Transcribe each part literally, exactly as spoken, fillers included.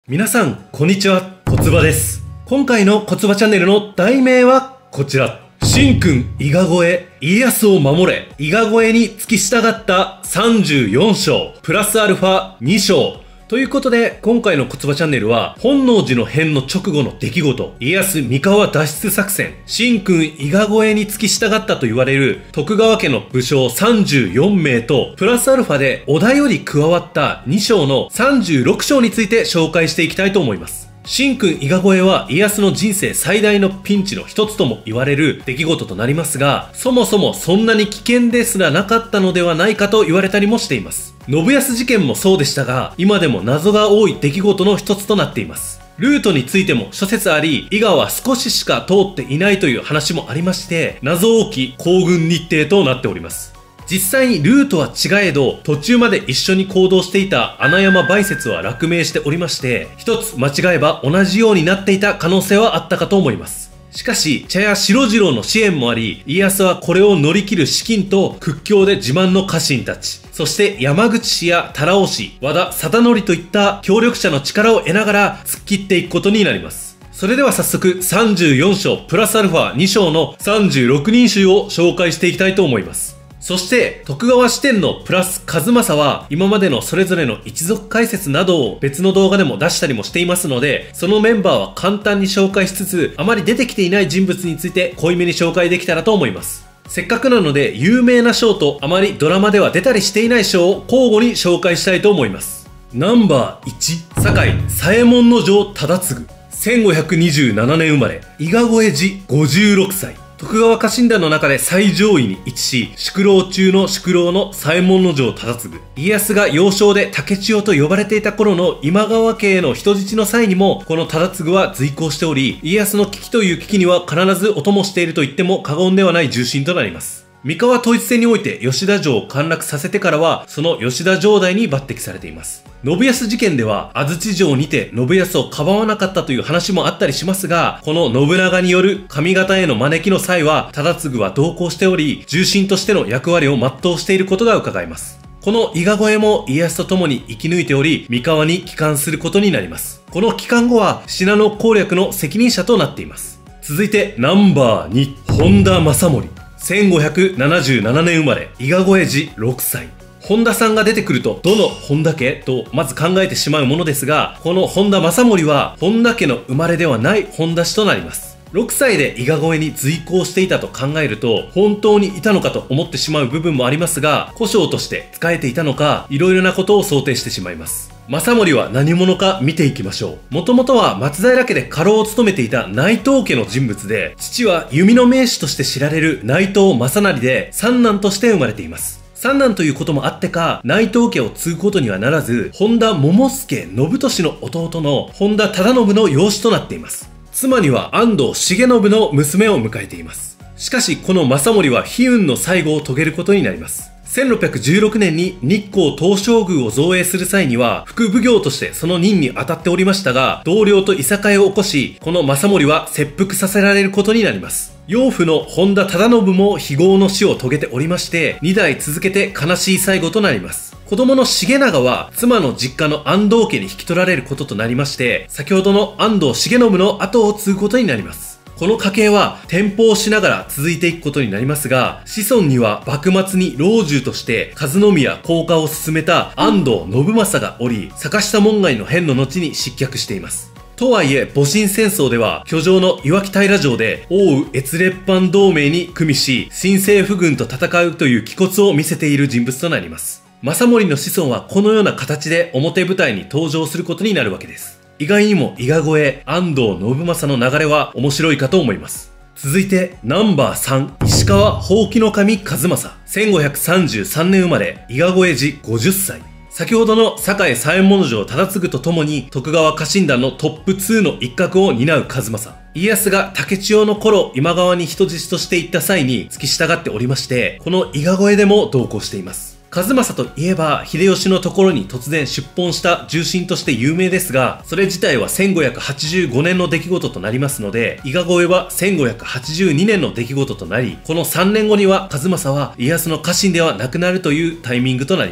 皆さん、こんにちは。こつばです。今回のこつばチャンネルの題名はこちら。神君伊賀越え、家康を守れ、伊賀越えに付き従ったさんじゅうよん章、プラスアルファに章。ということで、今回のこつばチャンネルは、本能寺の変の直後の出来事、家康三河脱出作戦、神君伊賀越えに付き従ったと言われる徳川家の武将さんじゅうよん名と、プラスアルファで織田より加わったに章のさんじゅうろく章について紹介していきたいと思います。神君伊賀越えは家康の人生最大のピンチの一つとも言われる出来事となりますが、そもそもそんなに危険ですらなかったのではないかと言われたりもしています。信康事件もそうでしたが、今でも謎が多い出来事の一つとなっています。ルートについても諸説あり、伊賀は少ししか通っていないという話もありまして、謎多き行軍日程となっております。実際にルートは違えど、途中まで一緒に行動していた穴山梅雪は落命しておりまして、一つ間違えば同じようになっていた可能性はあったかと思います。しかし、茶屋四郎次郎の支援もあり、家康はこれを乗り切る資金と屈強で自慢の家臣たち、そして山口氏や多良氏、和田貞則といった協力者の力を得ながら突っ切っていくことになります。それでは早速さんじゅうよん章プラスアルファに章のさんじゅうろく人衆を紹介していきたいと思います。そして、徳川支店のプラス和正は、今までのそれぞれの一族解説などを別の動画でも出したりもしていますので、そのメンバーは簡単に紹介しつつ、あまり出てきていない人物について濃いめに紹介できたらと思います。せっかくなので、有名な章とあまりドラマでは出たりしていない章を交互に紹介したいと思います。ナンバーいち、堺左衛門尉忠次。せんごひゃくにじゅうなな年生まれ、伊賀越え時ごじゅうろく歳。徳川家臣団の中で最上位に位置し、宿老中の宿老の左衛門尉忠次。家康が幼少で竹千代と呼ばれていた頃の今川家への人質の際にも、この忠次は随行しており、家康の危機という危機には必ずお供していると言っても過言ではない重臣となります。三河統一戦において吉田城を陥落させてからは、その吉田城代に抜擢されています。信康事件では、安土城にて信康をかばわなかったという話もあったりしますが、この信長による上方への招きの際は、忠次は同行しており、重臣としての役割を全うしていることが伺えます。この伊賀越えも家康と共に生き抜いており、三河に帰還することになります。この帰還後は、信濃攻略の責任者となっています。続いて、ナンバーに、本田正盛。せんごひゃくななじゅうなな年生まれ、伊賀越え時ろく歳。本田さんが出てくると、どの本田家とまず考えてしまうものですが、この本田正盛は、本田家の生まれではない本田氏となります。ろく歳で伊賀越えに随行していたと考えると、本当にいたのかと思ってしまう部分もありますが、古将として仕えていたのか、いろいろなことを想定してしまいます。正盛は何者か見ていきましょう。もともとは松平家で家老を務めていた内藤家の人物で、父は弓の名手として知られる内藤正成で、三男として生まれています。三男ということもあってか、内藤家を継ぐことにはならず、本田桃助信俊の弟の本田忠信の養子となっています。妻には安藤重信の娘を迎えています。しかし、この正盛は悲運の最後を遂げることになります。せんろっぴゃくじゅうろく年に日光東照宮を造営する際には、副奉行としてその任に当たっておりましたが、同僚といさかいを起こし、この正盛は切腹させられることになります。養父の本田忠信も非業の死を遂げておりまして、に代続けて悲しい最後となります。子供の重長は妻の実家の安藤家に引き取られることとなりまして、先ほどの安藤重信の後を継ぐことになります。この家系は転封しながら続いていくことになりますが、子孫には幕末に老中として和宮降下を進めた安藤信正がおり、坂下門外の変の後に失脚しています。とはいえ、戊辰戦争では、居城の岩木平城で、奥羽越列藩同盟に組みし、新政府軍と戦うという気骨を見せている人物となります。正盛の子孫はこのような形で表舞台に登場することになるわけです。意外にも伊賀越え、安藤信正の流れは面白いかと思います。続いて、ナンバーさん、石川ほうきの神和正。せんごひゃくさんじゅうさん年生まれ、伊賀越え時ごじゅっ歳。先ほどの堺左衛門尉忠次と共に徳川家臣団のトップにの一角を担う和正。家康が竹千代の頃今川に人質として行った際に付き従っておりまして、この伊賀越えでも同行しています。和正といえば、秀吉のところに突然出奔した重臣として有名ですが、それ自体はせんごひゃくはちじゅうご年の出来事となりますので、伊賀越えはせんごひゃくはちじゅうに年の出来事となり、このさん年後には和正は家康の家臣ではなくなるというタイミングとなります。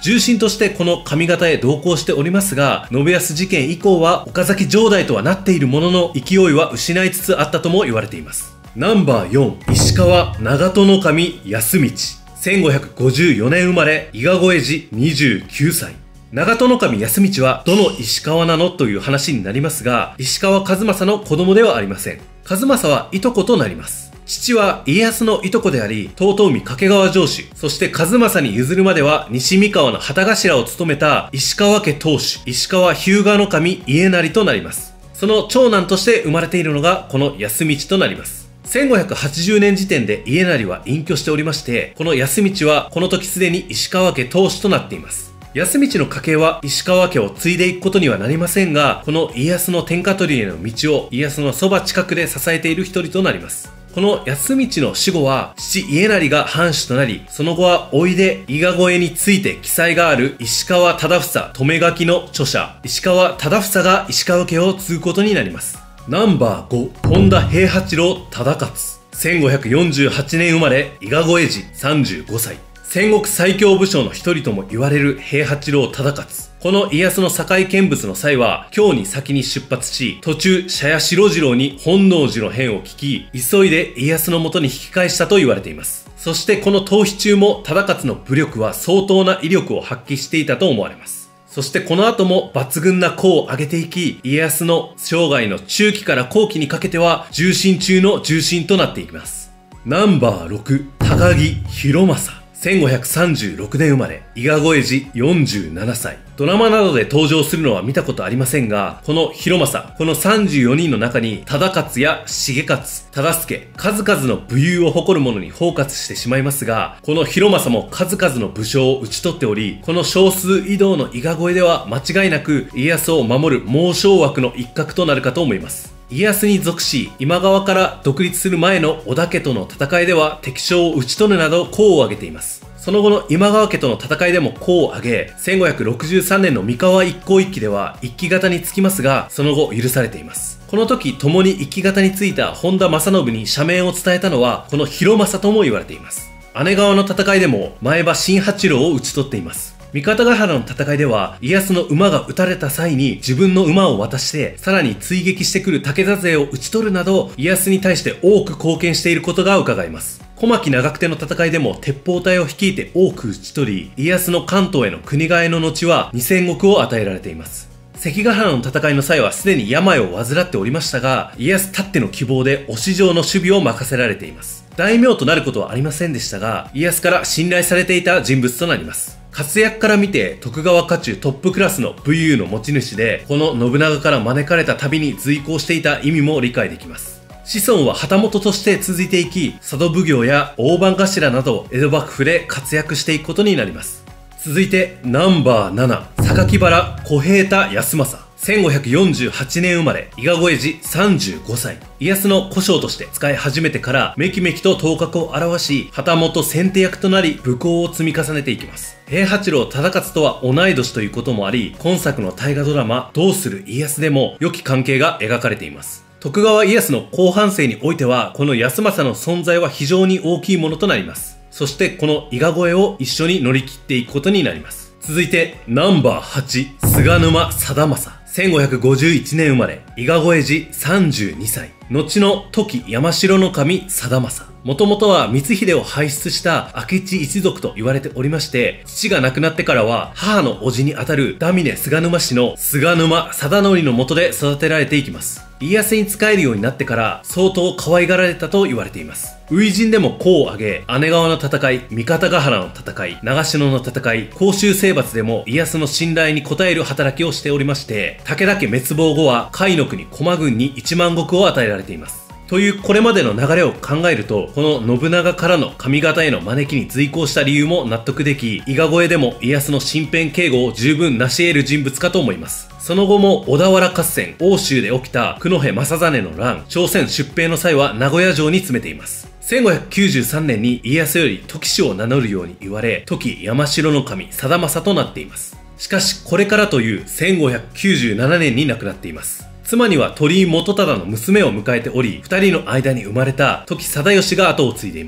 重臣としてこの上方へ同行しておりますが、信康事件以降は岡崎城代とはなっているものの、勢いは失いつつあったとも言われています。ナンバーよん、石川長門守康道。せんごひゃくごじゅうよねん生まれ、伊賀越え時にじゅうきゅうさい。長門守康道はどの石川なのという話になりますが、石川数正の子供ではありません。数正はいとことなります。父は家康のいとこであり、遠江掛川城主、そして数正に譲るまでは西三河の旗頭を務めた石川家当主、石川日向守家成となります。その長男として生まれているのがこの康道となります。せんごひゃくはちじゅうねん時点で家成は隠居しておりまして、この康道はこの時すでに石川家当主となっています。康道の家系は石川家を継いでいくことにはなりませんが、この家康の天下取りへの道を家康のそば近くで支えている一人となります。この康道の死後は父家成が藩主となり、その後は甥で伊賀越えについて記載がある石川忠房留書の著者、石川忠房が石川家を継ぐことになります。ナンバーご、本田平八郎忠勝。せんごひゃくよんじゅうはちねん生まれ、伊賀越え時さんじゅうごさい。戦国最強武将の一人とも言われる平八郎忠勝。この家康の堺見物の際は、京に先に出発し、途中、社屋四郎次郎に本能寺の変を聞き、急いで家康の元に引き返したと言われています。そしてこの逃避中も忠勝の武力は相当な威力を発揮していたと思われます。そしてこの後も抜群な功を挙げていき、家康の生涯の中期から後期にかけては、重臣中の重臣となっていきます。ナンバーろく、高木広政。せんごひゃくさんじゅうろくねん生まれ、伊賀越え時よんじゅうななさい。ドラマなどで登場するのは見たことありませんが、この広政、このさんじゅうよにんの中に、忠勝や重勝、忠相、数々の武勇を誇る者に包括してしまいますが、この広政も数々の武将を討ち取っており、この少数移動の伊賀越えでは間違いなく家康を守る猛将枠の一角となるかと思います。家康に属し、今川から独立する前の織田家との戦いでは敵将を討ち取るなど功を挙げています。その後の今川家との戦いでも功を挙げ、せんごひゃくろくじゅうさんねんの三河一向一揆では一揆型につきますが、その後許されています。この時、共に一揆型についた本田正信に赦免を伝えたのは、この広政とも言われています。姉川の戦いでも前場新八郎を討ち取っています。三方ヶ原の戦いでは、家康の馬が撃たれた際に自分の馬を渡して、さらに追撃してくる武田勢を討ち取るなど、家康に対して多く貢献していることが伺えます。小牧長久手の戦いでも鉄砲隊を率いて多く討ち取り、家康の関東への国替えの後はにせんごくを与えられています。関ヶ原の戦いの際はすでに病を患っておりましたが、家康たっての希望で押城の守備を任せられています。大名となることはありませんでしたが、家康から信頼されていた人物となります。活躍から見て徳川家中トップクラスの武勇の持ち主で、この信長から招かれた旅に随行していた意味も理解できます。子孫は旗本として続いていき、佐渡奉行や大番頭など江戸幕府で活躍していくことになります。続いてナンバーなな、榊原小平太康政。せんごひゃくよんじゅうはちねん生まれ、伊賀越え時さんじゅうごさい。家康の小将として使い始めてからめきめきと頭角を現し、旗本先手役となり武功を積み重ねていきます。平八郎忠勝とは同い年ということもあり、今作の大河ドラマどうする家康でも良き関係が描かれています。徳川家康の後半生においては、この康政の存在は非常に大きいものとなります。そしてこの伊賀越えを一緒に乗り切っていくことになります。続いてナンバーはち、菅沼貞政。せんごひゃくごじゅういちねん生まれ、伊賀越え時さんじゅうにさい。後の時山城守貞政。もともとは光秀を輩出した明智一族と言われておりまして、父が亡くなってからは母の叔父にあたるダミネ菅沼氏の菅沼貞則の下で育てられていきます。家康に仕えるようになってから相当可愛がられたと言われています。初陣でも功を挙げ、姉川の戦い、三方ヶ原の戦い、長篠の戦い、甲州征伐でも家康の信頼に応える働きをしておりまして、武田家滅亡後は甲斐の国駒軍にいちまんごくを与えられています。というこれまでの流れを考えると、この信長からの上方への招きに随行した理由も納得でき、伊賀越えでも家康の身辺警護を十分成し得る人物かと思います。その後も小田原合戦、奥州で起きた九戸正実の乱、朝鮮出兵の際は名古屋城に詰めています。せんごひゃくきゅうじゅうさんねんに家康より時氏を名乗るように言われ、時山城守貞政となっています。しかしこれからというせんごひゃくきゅうじゅうななねんに亡くなっています。妻には鳥居元忠の娘を迎えており、二人の間に生まれた時貞義が後を継いでいます。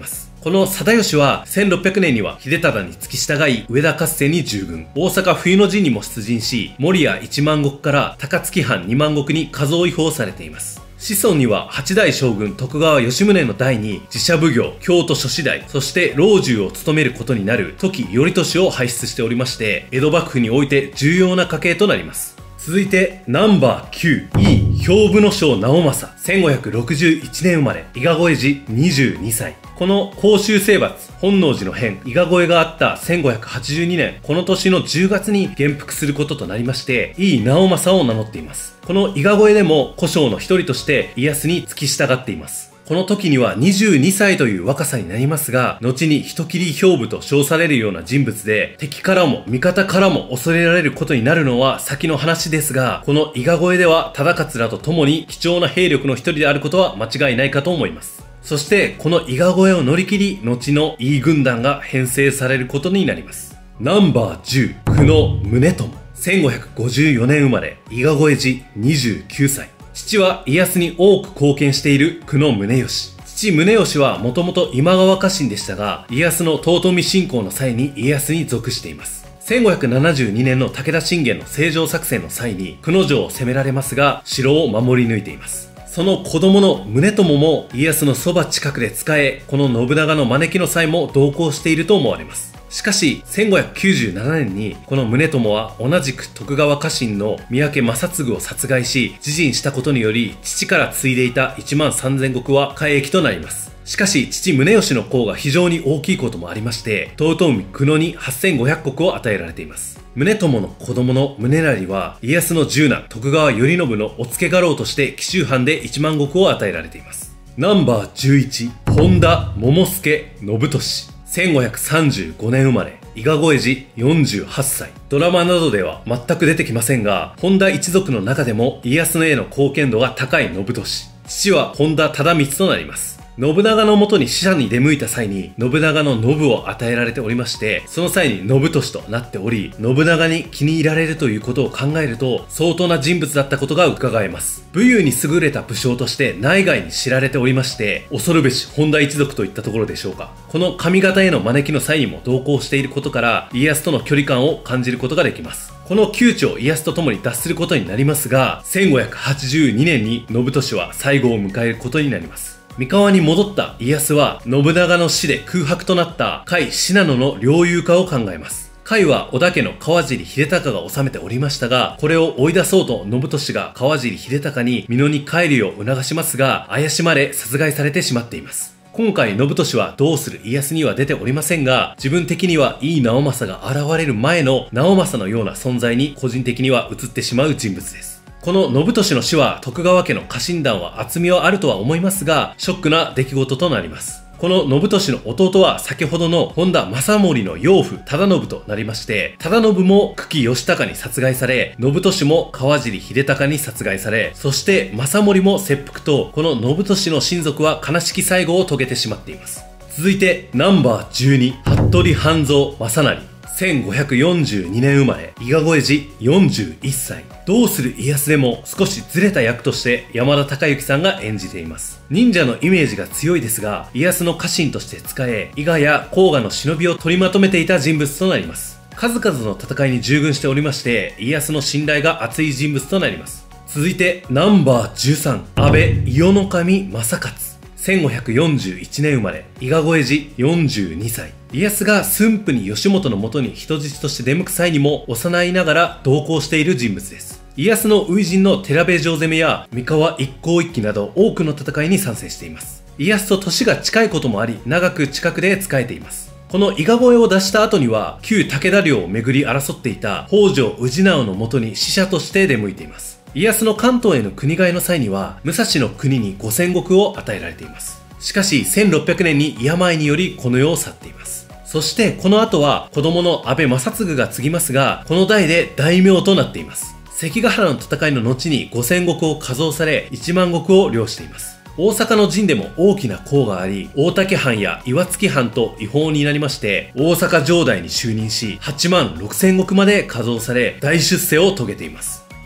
この貞吉はせんろっぴゃくねんには秀忠に付き従い上田合戦に従軍、大阪冬の陣にも出陣し、守谷いちまん石から高槻藩にまん石に加増違法されています。子孫には八代将軍徳川吉宗の代に寺社奉行、京都諸子代、そして老中を務めることになる時頼俊を輩出しておりまして、江戸幕府において重要な家系となります。続いてナンバーきゅう、井伊兵部正直政、せんごひゃくろくじゅういちねん生まれ、伊賀越え時にじゅうにさい。この甲州征伐、本能寺の変、伊賀越えがあったせんごひゃくはちじゅうにねん、この年のじゅうがつに元服することとなりまして、井伊直政を名乗っています。この伊賀越えでも古将の一人として家康に付き従っています。この時にはにじゅうにさいという若さになりますが、後に人斬り兵部と称されるような人物で、敵からも味方からも恐れられることになるのは先の話ですが、この伊賀越えでは忠勝らと共に貴重な兵力の一人であることは間違いないかと思います。そしてこの伊賀越えを乗り切り、後の井伊軍団が編成されることになります。ナンバーじゅう、久野宗友、せんごひゃくごじゅうよねん生まれ、伊賀越え時にじゅうきゅうさい。父は家康に多く貢献している久野宗義。父宗義はもともと今川家臣でしたが、家康の遠江侵攻の際に家康に属しています。せんごひゃくななじゅうにねんの武田信玄の成城作戦の際に久野城を攻められますが、城を守り抜いています。その子供の宗友も家康のそば近くで仕え、この信長の招きの際も同行していると思われます。しかし、せんごひゃくきゅうじゅうななねんに、この宗友は同じく徳川家臣の三宅正嗣を殺害し、自尽したことにより、父から継いでいたいちまんさんぜん石は改易となります。しかし、父宗義の功が非常に大きいこともありまして、遠江久野にはっせんごひゃく石を与えられています。宗友の子供の宗成は、家康の十男、徳川頼信のお付け家老として紀州藩でいちまん石を与えられています。ナンバーじゅういち、本田桃助信俊。せんごひゃくさんじゅうごねん生まれ、伊賀越え時よんじゅうはっさい。ドラマなどでは全く出てきませんが、本田一族の中でも家康のへの貢献度が高い信俊。父は本田忠光となります。信長のもとに使者に出向いた際に、信長の信を与えられておりまして、その際に信俊となっており、信長に気に入られるということを考えると、相当な人物だったことが伺えます。武勇に優れた武将として内外に知られておりまして、恐るべし本田一族といったところでしょうか。この上方への招きの際にも同行していることから、家康との距離感を感じることができます。この窮地を家康と共に脱することになりますが、せんごひゃくはちじゅうにねんに信俊は最後を迎えることになります。三河に戻った家康は、信長の死で空白となった甲斐信濃の領有化を考えます。甲斐は織田家の川尻秀隆が治めておりましたが、これを追い出そうと信俊が川尻秀隆に美濃に帰るよう促しますが、怪しまれ殺害されてしまっています。今回信俊はどうする家康には出ておりませんが、自分的には井伊直政が現れる前の直政のような存在に個人的には映ってしまう人物です。この信俊の死は徳川家の家臣団は厚みはあるとは思いますが、ショックな出来事となります。この信俊の弟は先ほどの本田正盛の養父忠信となりまして、忠信も久喜義高に殺害され、信俊も川尻秀隆に殺害され、そして正盛も切腹と、この信俊の親族は悲しき最後を遂げてしまっています。続いてナンバーじゅうに、服部半蔵正成。せんごひゃくよんじゅうにねん生まれ、伊賀越え時よんじゅういっさい。どうする家康でも少しずれた役として山田孝之さんが演じています。忍者のイメージが強いですが、家康の家臣として仕え、伊賀や甲賀の忍びを取りまとめていた人物となります。数々の戦いに従軍しておりまして、家康の信頼が厚い人物となります。続いてナンバーじゅうさん、安倍伊予守正勝。せんごひゃくよんじゅういちねん生まれ、伊賀越え時よんじゅうにさい。家康が駿府に義元のもとに人質として出向く際にも幼いながら同行している人物です。家康の初陣の寺部城攻めや三河一向一揆など多くの戦いに参戦しています。家康と年が近いこともあり、長く近くで仕えています。この伊賀越えを出した後には、旧武田領をめぐり争っていた北条氏直のもとに使者として出向いています。家康の関東への国替えの際には、武蔵の国にごせん石を与えられています。しかし、せんろっぴゃくねんに病によりこの世を去っています。そしてこの後は子供の安倍正嗣が継ぎますが、この代で大名となっています。関ヶ原の戦いの後にごせん石を加増され、いちまん石を領しています。大阪の陣でも大きな功があり、大竹藩や岩槻藩と違法になりまして、大阪城代に就任し、はちまんろくせん石まで加増され、大出世を遂げています。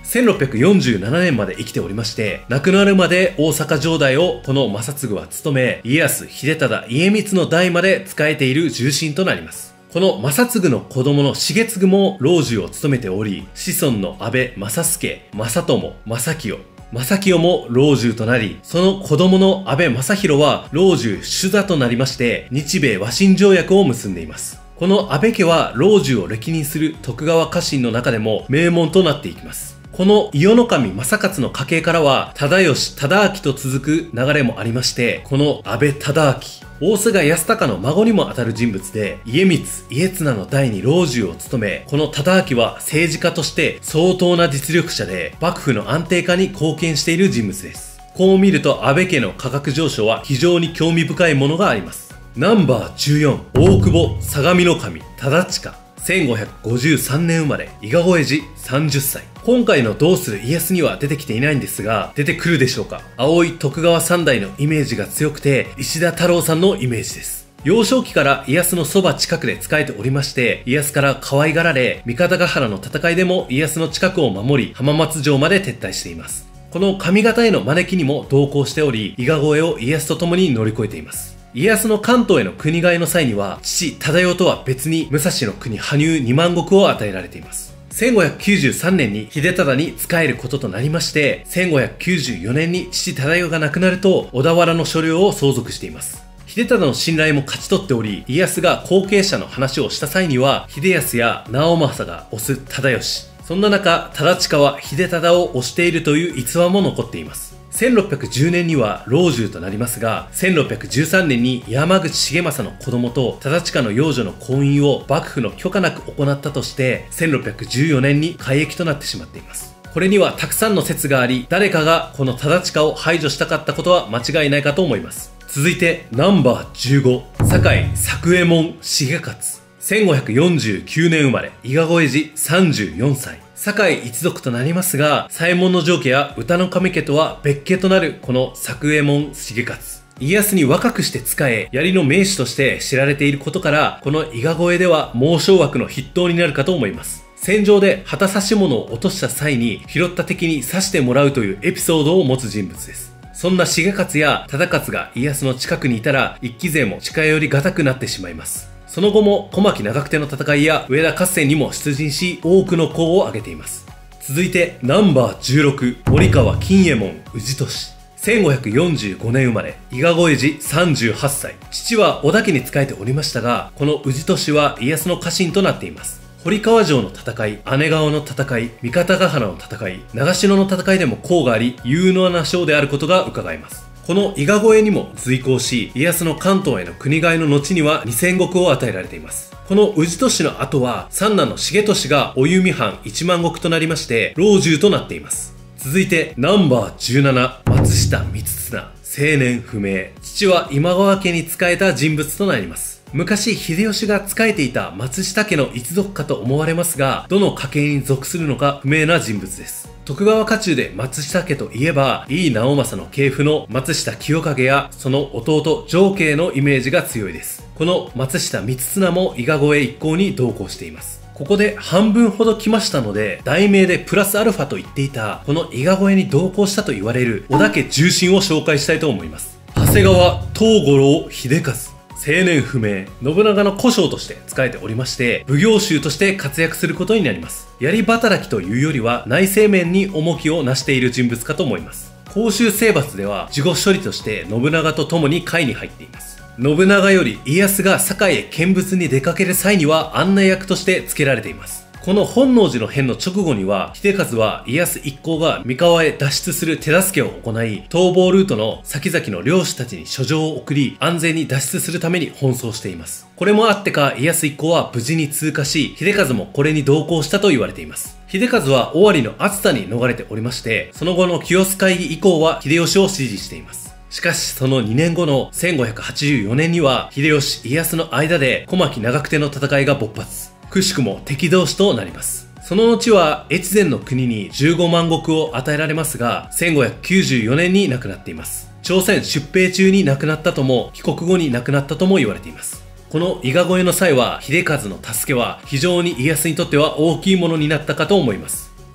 せんろっぴゃくよんじゅうななねんまで生きておりまして、亡くなるまで大阪城代をこの正嗣は務め、家康、秀忠、家光の代まで仕えている重臣となります。この正嗣の子供の重継も老中を務めており、子孫の安倍正助、正友、正清、正清も老中となり、その子供の安倍正弘は老中主座となりまして、日米和親条約を結んでいます。この安倍家は老中を歴任する徳川家臣の中でも名門となっていきます。この伊予守正勝の家系からは、忠義、忠明と続く流れもありまして、この安倍忠明、大須賀康隆の孫にもあたる人物で、家光、家綱の代に老中を務め、この忠明は政治家として相当な実力者で、幕府の安定化に貢献している人物です。こう見ると安倍家の価格上昇は非常に興味深いものがあります。ナンバーじゅうよん、大久保相模守忠親。せんごひゃくごじゅうさんねん生まれ、伊賀越え時さんじゅっさい。今回のどうする家康には出てきていないんですが、出てくるでしょうか。葵徳川三代のイメージが強くて、石田太郎さんのイメージです。幼少期から家康のそば近くで仕えておりまして、家康から可愛がられ、三方ヶ原の戦いでも家康の近くを守り、浜松城まで撤退しています。この上方への招きにも同行しており、伊賀越えを家康と共に乗り越えています。家康の関東への国替えの際には、父忠世とは別に武蔵の国羽生にまん石を与えられています。せんごひゃくきゅうじゅうさんねんに秀忠に仕えることとなりまして、せんごひゃくきゅうじゅうよねんに父忠世が亡くなると、小田原の所領を相続しています。秀忠の信頼も勝ち取っており、家康が後継者の話をした際には、秀康や直政が推す忠義。そんな中、忠親は秀忠を推しているという逸話も残っています。せんろっぴゃくじゅうねんには老中となりますが、せんろっぴゃくじゅうさんねんに山口重政の子供と忠親の養女の婚姻を幕府の許可なく行ったとして、せんろっぴゃくじゅうよねんに改易となってしまっています。これにはたくさんの説があり、誰かがこの忠親を排除したかったことは間違いないかと思います。続いてナンバーじゅうご、堺作右衛門重勝。せんごひゃくよんじゅうきゅうねん生まれ、伊賀越え時さんじゅうよんさい。堺一族となりますが、左衛門の城家や歌の神家とは別家となるこの作右衛門重勝。家康に若くして仕え、槍の名手として知られていることから、この伊賀越えでは猛将枠の筆頭になるかと思います。戦場で旗差し物を落とした際に拾った敵に刺してもらうというエピソードを持つ人物です。そんな重勝や忠勝が家康の近くにいたら、一騎勢も近寄りがたくなってしまいます。その後も小牧長久手の戦いや上田合戦にも出陣し、多くの功を挙げています。続いてナンバーじゅうろく、森川金右衛門氏俊。せんごひゃくよんじゅうごねん生まれ、伊賀越え時さんじゅうはっさい。父は織田家に仕えておりましたが、この氏俊は家康の家臣となっています。堀川城の戦い、姉川の戦い、三方ヶ原の戦い、長篠の戦いでも功があり、有能な将であることが伺えます。この伊賀越えにも随行し、家康の関東への国替えの後にはにせん石を与えられています。この氏俊の後は、三男の重俊がお弓藩いちまん石となりまして、老中となっています。続いて、ナンバーじゅうなな、松下光綱。生年不明。父は今川家に仕えた人物となります。昔、秀吉が仕えていた松下家の一族かと思われますが、どの家系に属するのか不明な人物です。徳川家中で松下家といえば、井伊直政の系譜の松下清景やその弟上慶のイメージが強いです。この松下光綱も伊賀越え一行に同行しています。ここで半分ほど来ましたので、題名でプラスアルファと言っていた、この伊賀越えに同行したと言われる織田家重臣を紹介したいと思います。長谷川藤五郎秀和。生年不明。信長の小将として仕えておりまして、奉行衆として活躍することになります。槍働きというよりは内政面に重きをなしている人物かと思います。甲州征伐では事後処理として信長と共に会に入っています。信長より家康が堺へ見物に出かける際には案内役として付けられています。この本能寺の変の直後には、秀和は家康一行が三河へ脱出する手助けを行い、逃亡ルートの先々の領主たちに書状を送り、安全に脱出するために奔走しています。これもあってか、家康一行は無事に通過し、秀和もこれに同行したと言われています。秀和は尾張の熱田に逃れておりまして、その後の清須会議以降は秀吉を支持しています。しかし、そのにねんごのせんごひゃくはちじゅうよねんには、秀吉、家康の間で小牧長久手の戦いが勃発。くしくも敵同士となります。その後は越前の国にじゅうごまん石を与えられますが、せんごひゃくきゅうじゅうよねんに亡くなっています。朝鮮出兵中に亡くなったとも、帰国後に亡くなったとも言われています。この伊賀越えの際は、秀和の助けは非常に家康にとっては大きいものになったかと思います。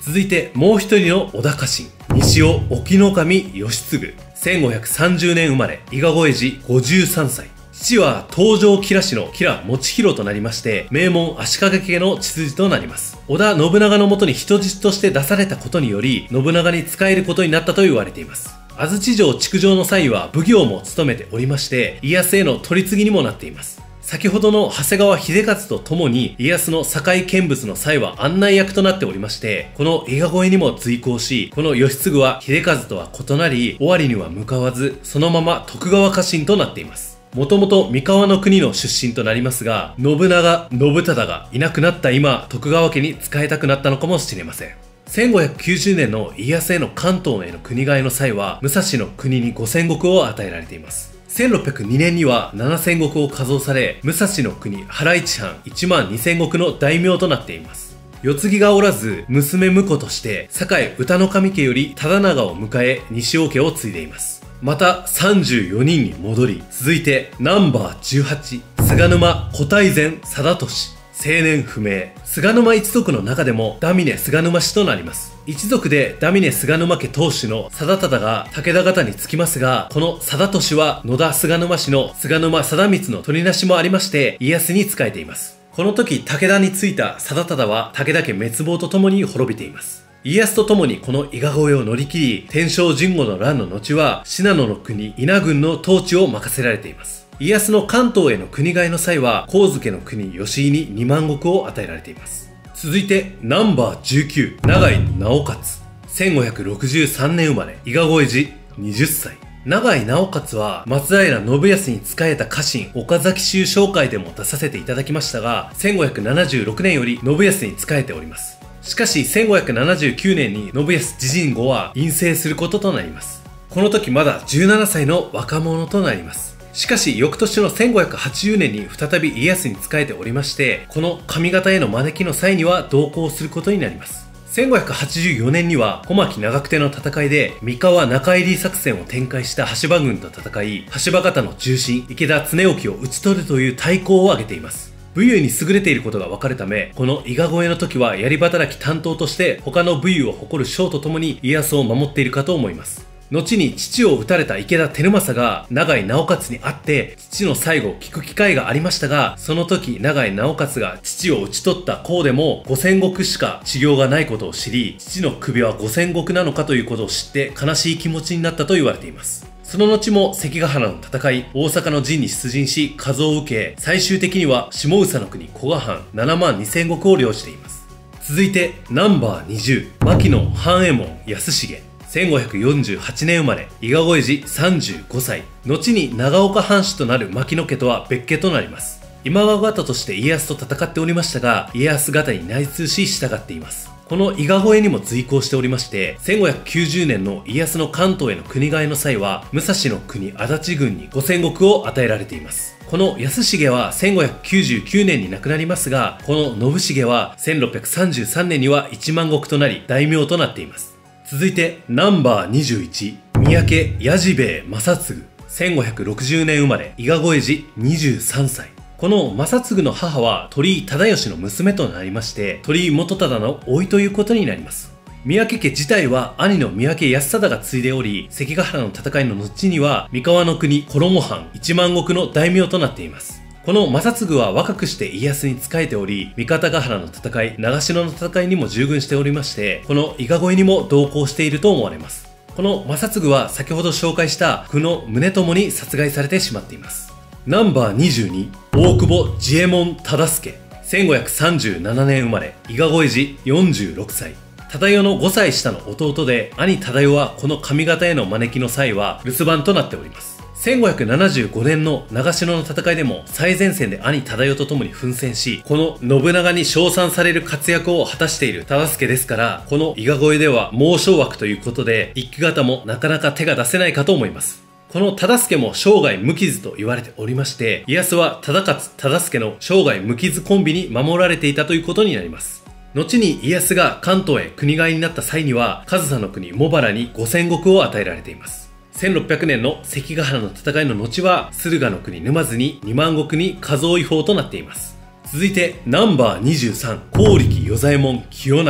続いてもう一人の織田家臣、西尾沖ノ上義継。せんごひゃくさんじゅうねん生まれ、伊賀越え時ごじゅうさんさい。父は東条吉良氏の吉良以弘となりまして、名門足利家の血筋となります。織田信長のもとに人質として出されたことにより、信長に仕えることになったと言われています。安土城築城の際は奉行も務めておりまして、家康への取り次ぎにもなっています。先ほどの長谷川秀勝と共に家康の堺見物の際は案内役となっておりまして、この伊賀越えにも随行し、この義継は秀和とは異なり、尾張には向かわず、そのまま徳川家臣となっています。もともと三河の国の出身となりますが、信長、信忠がいなくなった今、徳川家に仕えたくなったのかもしれません。せんごひゃくきゅうじゅうねんの家康への関東への国替えの際は、武蔵の国にごせんごくを与えられています。せんろっぴゃくにねんにはななせんごくを加増され、武蔵の国原市藩いちまんにせんごくの大名となっています。世継ぎがおらず、娘婿として、堺歌の神家より忠長を迎え、西尾家を継いでいます。また、さんじゅうよにんに戻り、続いて、ナンバーじゅうはち、菅沼小大前貞俊。生年不明。菅沼一族の中でもダミネ菅沼氏となります。一族でダミネ菅沼家当主の貞忠が武田方につきますが、この貞俊は野田菅沼氏の菅沼貞光の取りなしもありまして、家康に仕えています。この時武田についた貞忠は武田家滅亡とともに滅びています。家康と共にこの伊賀越えを乗り切り、天正神護の乱の後は信濃の国稲郡の統治を任せられています。家康の関東への国替えの際は、上野の国吉井ににまんごくを与えられています。続いて、ナンバーじゅうきゅう、永井直勝。せんごひゃくろくじゅうさんねん生まれ、伊賀越え時にじゅっさい。永井直勝は、松平信康に仕えた家臣、岡崎衆商会でも出させていただきましたが、せんごひゃくななじゅうろくねんより信康に仕えております。しかし、せんごひゃくななじゅうきゅうねんに信康自陣後は隠棲することとなります。この時まだじゅうななさいの若者となります。しかし、翌年のせんごひゃくはちじゅうねんに再び家康に仕えておりまして、この上方への招きの際には同行することになります。せんごひゃくはちじゅうよねんには、小牧長久手の戦いで、三河中入り作戦を展開した羽柴軍と戦い、羽柴方の重臣、池田恒興を討ち取るという大功を挙げています。武勇に優れていることが分かるため、この伊賀越えの時は槍働き担当として、他の武勇を誇る将と共に家康を守っているかと思います。後に父を討たれた池田輝政が永井直勝に会って父の最後を聞く機会がありましたが、その時永井直勝が父を討ち取った功でもごせんごくしか治療がないことを知り、父の首はごせんごくなのかということを知って悲しい気持ちになったと言われています。その後も関ヶ原の戦い、大阪の陣に出陣し数を受け、最終的には下総の国古賀藩ななまんにせんごくを領しています。続いてナンバーにじゅう、牧野半右衛門康重。せんごひゃくよんじゅうはちねん生まれ、伊賀越え時さんじゅうごさい。後に長岡藩主となる牧野家とは別家となります。今川方として家康と戦っておりましたが、家康方に内通し従っています。この伊賀越えにも随行しておりまして、せんごひゃくきゅうじゅうねんの家康の関東への国替えの際は、武蔵の国足立郡にごせんごくを与えられています。この安重はせんごひゃくきゅうじゅうきゅうねんに亡くなりますが、この信重はせんろっぴゃくさんじゅうさんねんにはいちまんごくとなり大名となっています。続いてナンバーにじゅういち、三宅弥次兵衛正次。せんごひゃくろくじゅうねん生まれ、伊賀越え時にじゅうさんさい。この正次の母は鳥居忠義の娘となりまして、鳥居元忠の甥ということになります。三宅家自体は兄の三宅康貞が継いでおり、関ヶ原の戦いの後には三河の国衣藩いちまんごくの大名となっています。この正次は若くして家康に仕えており、三方ヶ原の戦い、長篠の戦いにも従軍しておりまして、この伊賀越えにも同行していると思われます。この正次は先ほど紹介した久野宗友に殺害されてしまっています。ナンバーにじゅうに、大久保慈右衛門忠相。せんごひゃくさんじゅうななねん生まれ、伊賀越え時よんじゅうろくさい。忠世のごさい下の弟で、兄忠世はこの上方への招きの際は留守番となっております。せんごひゃくななじゅうごねんの長篠の戦いでも最前線で兄忠世と共に奮戦し、この信長に称賛される活躍を果たしている忠相ですから、この伊賀越えでは猛将枠ということで、一騎方もなかなか手が出せないかと思います。この忠相も生涯無傷と言われておりまして、家康は忠勝忠相の生涯無傷コンビに守られていたということになります。後に家康が関東へ国替えになった際には、上総の国茂原にごせんごくを与えられています。せんろっぴゃくねんの関ヶ原の戦いの後は、駿河の国沼津ににまんごくに加増違法となっています。続いてナンバーにじゅうさん、光力与左衛門清長。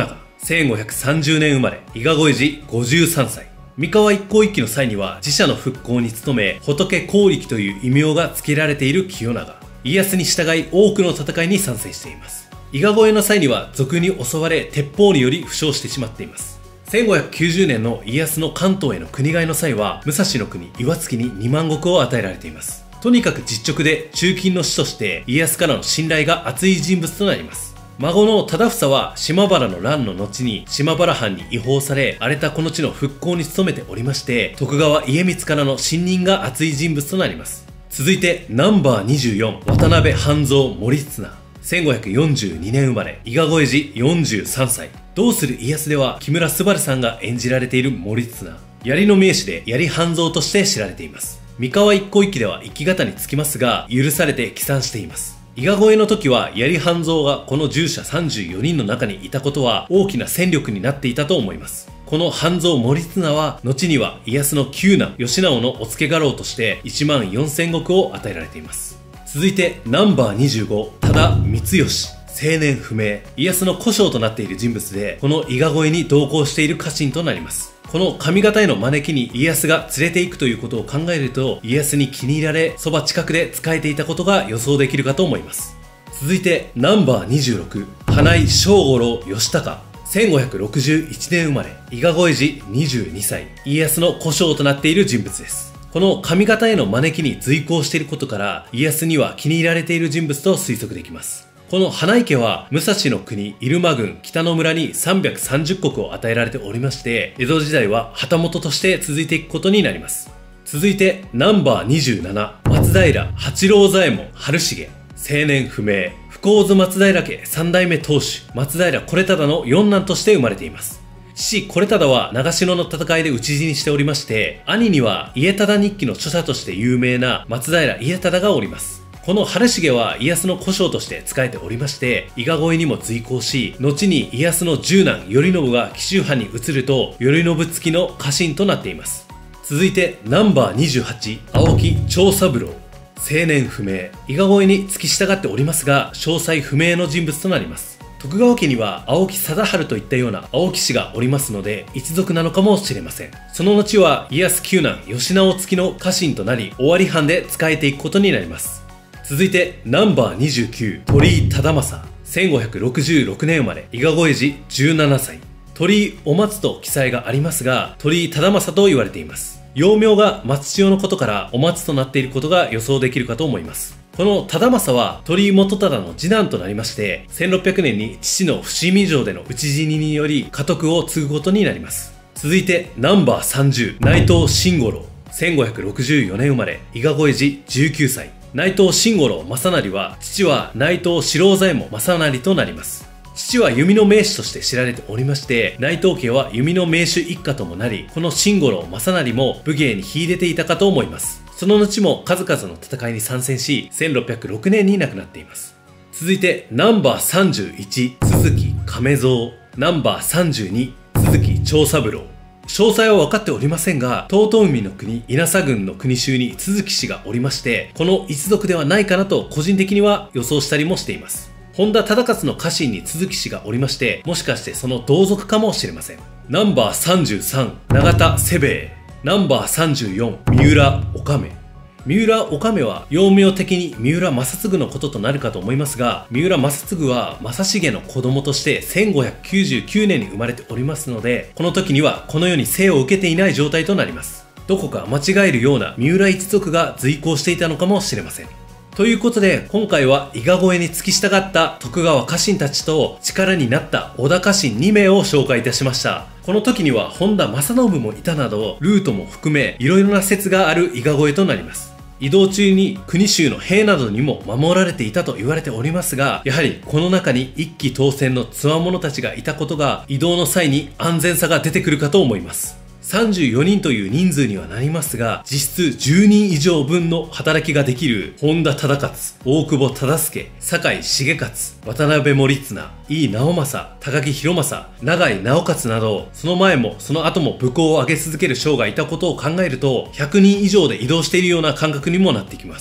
せんごひゃくさんじゅうねん生まれ、伊賀越え時ごじゅうさんさい。三河一向一揆の際には自社の復興に努め、仏光力という異名が付けられている清長。家康に従い多くの戦いに参戦しています。伊賀越えの際には賊に襲われ鉄砲により負傷してしまっています。せんごひゃくきゅうじゅうねんの家康の関東への国替えの際は、武蔵の国岩槻ににまん石を与えられています。とにかく実直で忠勤の士として家康からの信頼が厚い人物となります。孫の忠房は島原の乱の後に島原藩に違法され、荒れたこの地の復興に努めておりまして、徳川家光からの信任が厚い人物となります。続いてナンバーにじゅうよん、渡辺半蔵盛綱。せんごひゃくよんじゅうにねん生まれ、伊賀越え時よんじゅうさんさい。どうする家康では木村昴さんが演じられている盛綱。槍の名手で槍半蔵として知られています。三河一向一揆では生き方につきますが、許されて帰参しています。伊賀越えの時は槍半蔵がこの従者さんじゅうよにんの中にいたことは大きな戦力になっていたと思います。この半蔵盛綱は後には家康の九男義直のお付け家老としていちまんよんせん石を与えられています。続いてナンバーにじゅうご、多田光義。青年不明。家康の古将となっている人物で、この伊賀越えに同行している家臣となります。この上方への招きに家康が連れて行くということを考えると、家康に気に入られ、そば近くで仕えていたことが予想できるかと思います。続いてナンバーにじゅうろく、花井正五郎義高。せんごひゃくろくじゅういちねん生まれ、伊賀越え時にじゅうにさい。家康の古将となっている人物です。この上方への招きに随行していることから、家康には気に入られている人物と推測できます。この花井家は武蔵の国入間郡北の村にさんびゃくさんじゅっ石を与えられておりまして、江戸時代は旗本として続いていくことになります。続いてナンバーにじゅうなな、松平八郎左衛門春重。青年不明。福津松平家さんだいめ当主松平惟忠の四男として生まれています。父惟忠は長篠の戦いで討ち死にしておりまして、兄には家忠日記の著者として有名な松平家忠がおります。この春重は家康の古将として仕えておりまして、伊賀越えにも随行し、後に家康の十男頼信が紀州藩に移ると、頼信付きの家臣となっています。続いてナンバーにじゅうはち、青木長三郎。青年不明。伊賀越えに付き従っておりますが、詳細不明の人物となります。徳川家には青木貞治といったような青木氏がおりますので、一族なのかもしれません。その後は家康九男義直付きの家臣となり、尾張藩で仕えていくことになります。続いてナンバーにじゅうきゅう、鳥居忠政。せんごひゃくろくじゅうろくねん生まれ、伊賀越え時じゅうななさい。鳥居お松と記載がありますが、鳥居忠政と言われています。幼名が松千代のことからお松となっていることが予想できるかと思います。この忠政は鳥居元忠の次男となりまして、せんろっぴゃくねんに父の伏見城での討ち死ににより家督を継ぐことになります。続いてナンバーさんじゅう、内藤新五郎。せんごひゃくろくじゅうよねん生まれ、伊賀越え時じゅうきゅうさい。内藤新五郎正成は、父は内藤四郎左衛門正成となります。父は弓の名手として知られておりまして、内藤家は弓の名手一家ともなり、この新五郎正成も武芸に秀でていたかと思います。その後も数々の戦いに参戦し、せんろっぴゃくろくねんに亡くなっています。続いてナンバーさんじゅういち、鈴木亀蔵。ナンバーさんじゅうに、鈴木長三郎。詳細は分かっておりませんが、遠江の国稲佐郡の国衆に鈴木氏がおりまして、この一族ではないかなと個人的には予想したりもしています。本田忠勝の家臣に鈴木氏がおりまして、もしかしてその同族かもしれません。ナンバーさんじゅうさん、永田瀬兵衛。ナンバーさんじゅうよん、三浦お亀。三浦お亀は幼名的に三浦正嗣のこととなるかと思いますが、三浦正嗣は正成の子供としてせんごひゃくきゅうじゅうきゅうねんに生まれておりますので、この時にはこの世に生を受けていない状態となります。どこか間違えるような三浦一族が随行していたのかもしれません。ということで、今回は伊賀越えに付き従った徳川家臣たちと力になった織田家臣にめいを紹介いたしました。この時には本田正信もいたなど、ルートも含めいろいろな説がある伊賀越えとなります。移動中に国衆の兵などにも守られていたと言われておりますが、やはりこの中に一騎当選の強者たちがいたことが移動の際に安全さが出てくるかと思います。さんじゅうよにんという人数にはなりますが、実質じゅうにん以上分の働きができる本田忠勝、大久保忠相、酒井重勝、渡辺守綱、井伊直政、高木広政、永井直勝など、その前もその後も武功を挙げ続ける将がいたことを考えると、ひゃくにん以上で移動しているような感覚にもなってきます。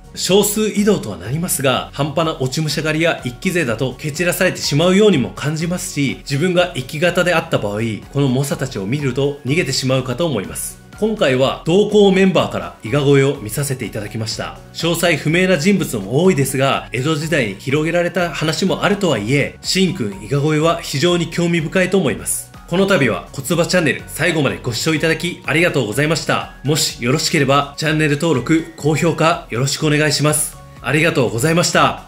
少数移動とはなりますが、半端な落ち武者狩りや一気勢だと蹴散らされてしまうようにも感じますし、自分が一気型であった場合、この猛者たちを見ると逃げてしまうかと思います。今回は同行メンバーから伊賀越えを見させていただきました。詳細不明な人物も多いですが、江戸時代に広げられた話もあるとはいえ、神君伊賀越えは非常に興味深いと思います。この度はコツバチャンネル最後までご視聴いただきありがとうございました。もしよろしければチャンネル登録、高評価よろしくお願いします。ありがとうございました。